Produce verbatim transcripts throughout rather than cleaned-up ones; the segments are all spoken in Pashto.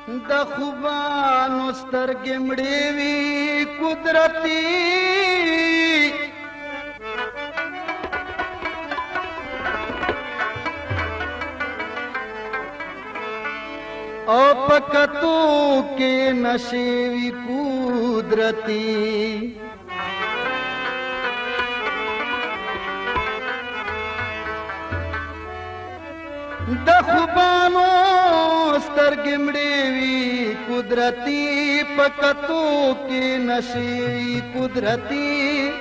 د خوبانو سترګې مړې وي قدرتي او پکتو کې نشې وي قدرتي د خوبانو سترګې مړې وي قدرتي پکتو کې نشې وي قدرتي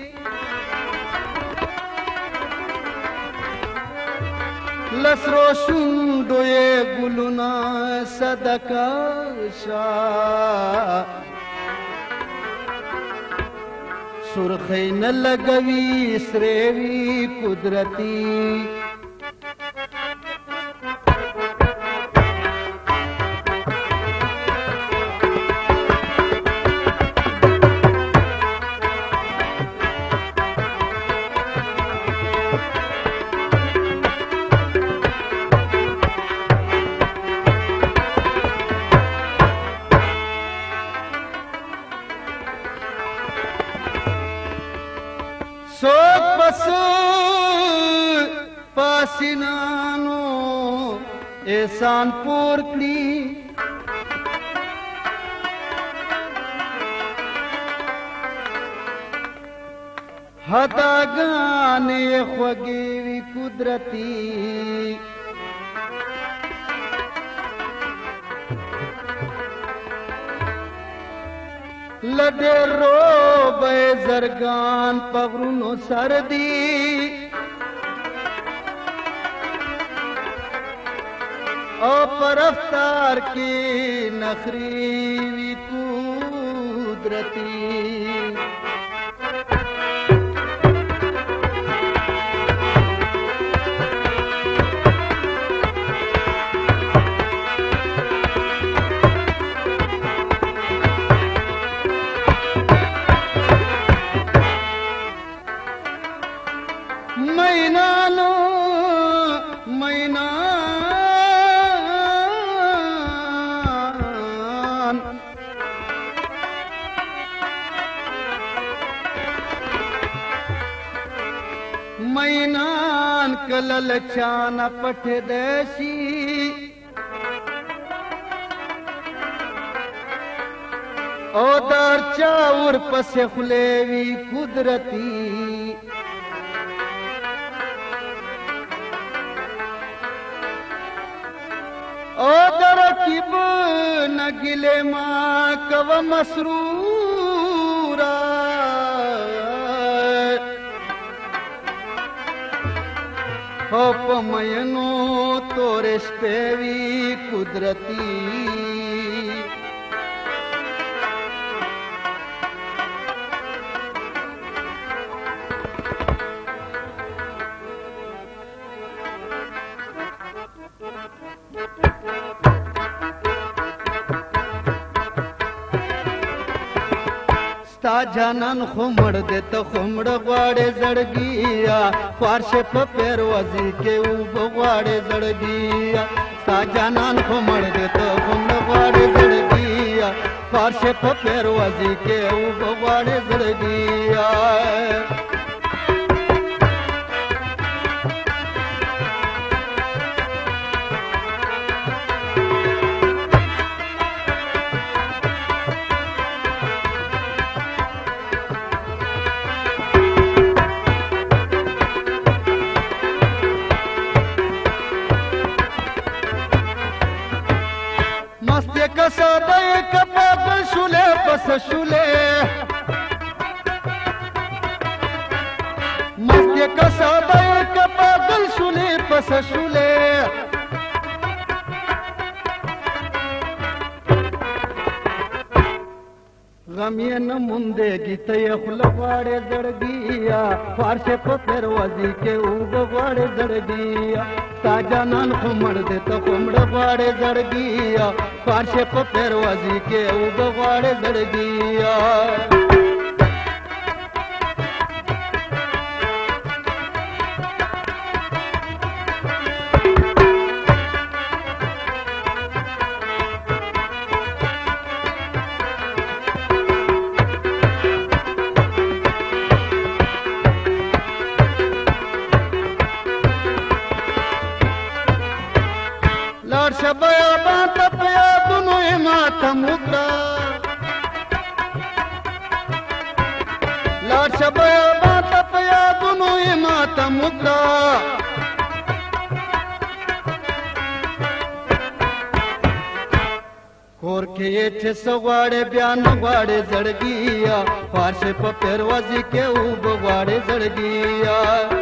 لسرو شونډو یې ګلونه صدقه شه سرخۍ نه لګوي سرې وي قدرتي सोच बस पासिनानो एहसान पूर करी हदागाने ख्वगेवी कुदरती लडे रो बे जरगान पगरुनो सर्दी ओ परफ्तार की नखरी कुदरती मैनानो मैनान मैनान कलल चाना पठ देशी ओ दर चाउर पसे खुलेवी कुदरती ओ दरकीब नगिले माँ कव मसरूरा हो पमयनो तोरे स्पेवी कुदरती ता जानन खुमड़ दे तो खुमड़ ग्वाड़े जड़गिया फारशे पपेरवाजी के ऊब ग्वाड़े जड़गिया ता जानन खुमड़ दे तो खुमड़ ग्वाड़े जड़गिया फारशे पपेरवाजी के ऊब ग्वाड़े जड़गिया मस्ते कसदा एक पागल शुले पस शुले मस्ते कसदा एक पागल शुले पस शुले गमिए न मुंदे गीते खुलवाड़े जड़गिया फारशे पपेरवाजी के ऊब वाड़े जड़गिया ताजा नान खुमड़ दे तो खुमड़ वाड़े जड़गिया फारशे पपेरवाजी के ऊब वाड़े जड़गिया لاړ شه بیابان ته په یادونو یې ماتم وکړه لاړ شه بیابان ته په یادونو یې ماتم وکړه کور کې یې چې څه غواړې بیا نه غواړې زړګیا فارشې په پروازي کې اوبه غواړې زړګیا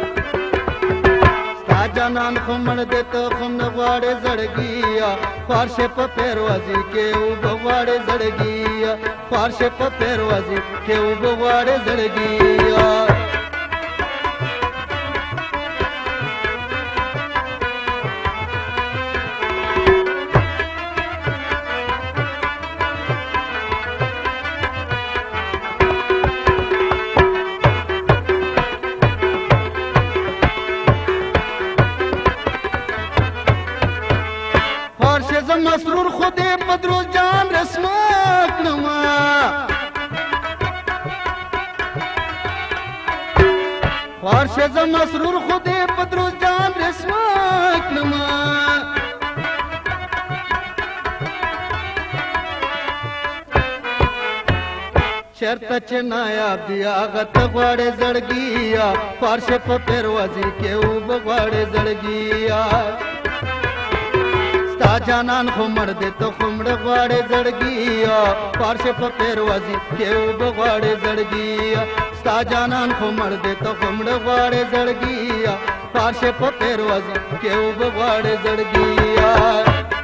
ستا جانان خو مړ دی ته خو نه غواړې زړګیا فارشې په پروازي کې اوبه غواړې زړګیا فارشې په پروازي کې اوبه غواړې زړګیا مسرور خودی پدروز جان رسما کړما فارشه ز مسرور خودی پدروز جان رسما کړما چرته چې نایاب دی هغه ته غواړې زړګیا فارشه په پروازي کې اوبه غواړې زړګیا ستا جانان خو مړ دی ته خو مړه غواړې زړګیا فارشې په پروازي کې اوبه غواړې زړګیا ستا جانان خو مړ دی ته خو مړه غواړې زړګیا فارشې په پروازي کې اوبه غواړې زړګیا